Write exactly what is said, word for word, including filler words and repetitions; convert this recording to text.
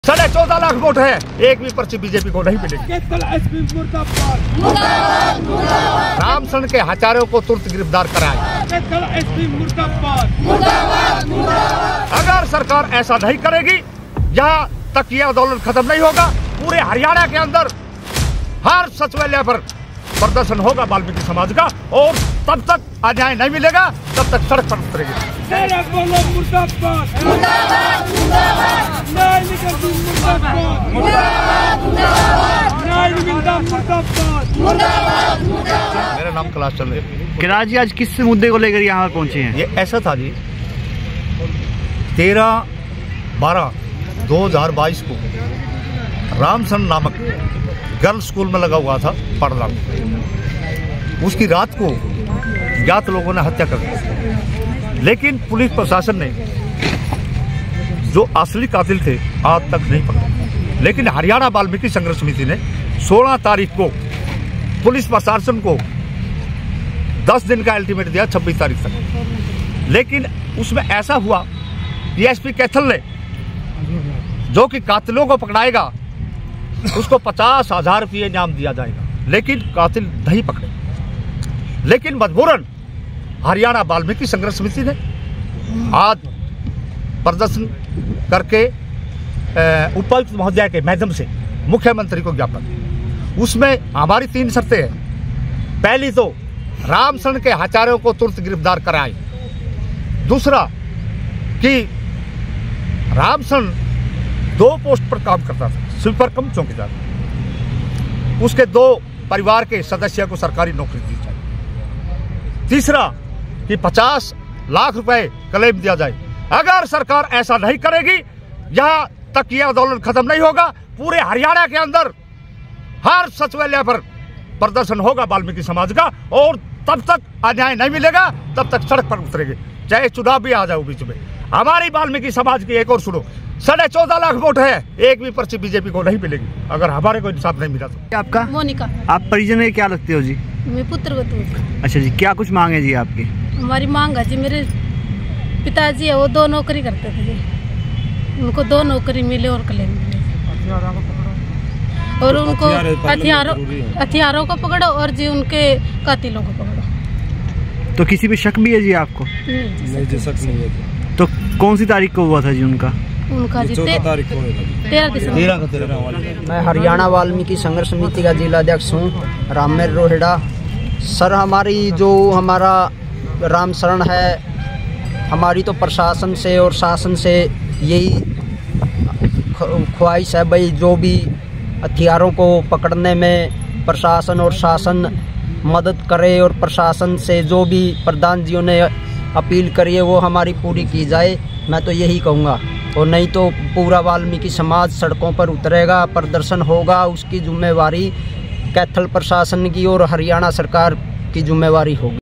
साढ़े चौदह लाख वोट है, एक भी पर्ची बीजेपी को नहीं मिलेगी। रामसरण के हत्यारों को तुरंत गिरफ्तार कराए। अगर सरकार ऐसा नहीं करेगी, यहाँ तक ये आंदोलन खत्म नहीं होगा। पूरे हरियाणा के अंदर हर सचिवालय पर प्रदर्शन होगा वाल्मीकि समाज का, और तब तक अन्याय नहीं मिलेगा, तब तक सड़क पर उतरेगी। मेरा नाम कैलाश चंद्र है। कैलाश जी, आज किस मुद्दे को लेकर यहाँ पर पहुँचे हैं? ये ऐसा था जी, तेरह बारह दो हजार बाईस को रामसरण नामक गर्ल्स स्कूल में लगा हुआ था पढ़ना। उसकी रात को ज्ञात लोगों ने हत्या कर दी, लेकिन पुलिस प्रशासन ने जो असली कातिल थे आज तक नहीं पकड़े। लेकिन हरियाणा वाल्मीकि संघर्ष समिति ने सोलह तारीख को पुलिस प्रशासन को दस दिन का अल्टीमेट दिया, छब्बीस तारीख तक। लेकिन उसमें ऐसा हुआ कि एसपी कैथल ने, जो कि कातिलों को पकड़ाएगा उसको पचास हजार रुपये इनाम दिया जाएगा, लेकिन कातिल नहीं पकड़े। लेकिन मजबूरन हरियाणा वाल्मीकि संघर्ष समिति ने आज प्रदर्शन करके उपायुक्त महोदय के माध्यम से मुख्यमंत्री को ज्ञापन, उसमें हमारी तीन शर्तें हैं। पहली तो रामसरण के हत्यारों को तुरंत गिरफ्तार कराए। दूसरा कि रामसरण दो पोस्ट पर काम करता था, स्वीपर कम चौकीदार, उसके दो परिवार के सदस्य को सरकारी नौकरी दी जाए। तीसरा कि पचास लाख रुपए क्लेम दिया जाए। अगर सरकार ऐसा नहीं करेगी, यहाँ तक ये आंदोलन खत्म नहीं होगा। पूरे हरियाणा के अंदर हर सचिवालय पर प्रदर्शन होगा वाल्मीकि समाज का, और तब तक अन्याय नहीं मिलेगा, तब तक सड़क पर उतरेंगे, चाहे चुनाव भी आ जाए बीच में। हमारी वाल्मीकि समाज की एक और सुनो, साढ़े चौदह लाख वोट है, एक भी पर्ची बीजेपी को नहीं मिलेगी अगर हमारे को इंसाफ नहीं मिला तो। आपका मोनिका। आप परिजन में क्या लगते हो जी? मैं पुत्र को। अच्छा जी, क्या कुछ मांग है जी आपकी? हमारी मांग है जी, मेरे पिताजी है वो दो नौकरी करते थे जी, उनको दो नौकरी मिले और क्लेम मिले, और उनको हथियारों हथियारों को पकड़ो और जी उनके कातिलों को पकड़ो। तो किसी पे शक भी है जी आपको? नहीं जी, शक नहीं है। तो कौन सी तारीख को हुआ था जी उनका? उनका जी तेरह दिसंबर। मैं हरियाणा वाल्मीकि संघर्ष समिति का जिला अध्यक्ष हूँ, रामेर रोहिड़ा। सर, हमारी जो हमारा रामसरण है, हमारी तो प्रशासन से और शासन से यही ख्वाहिश है भाई, जो भी हथियारों को पकड़ने में प्रशासन और शासन मदद करे, और प्रशासन से जो भी प्रधान जियों ने अपील करी है वो हमारी पूरी की जाए। मैं तो यही कहूँगा, और नहीं तो पूरा वाल्मीकि समाज सड़कों पर उतरेगा, प्रदर्शन होगा। उसकी जिम्मेवारी कैथल प्रशासन की और हरियाणा सरकार की जिम्मेवारी होगी।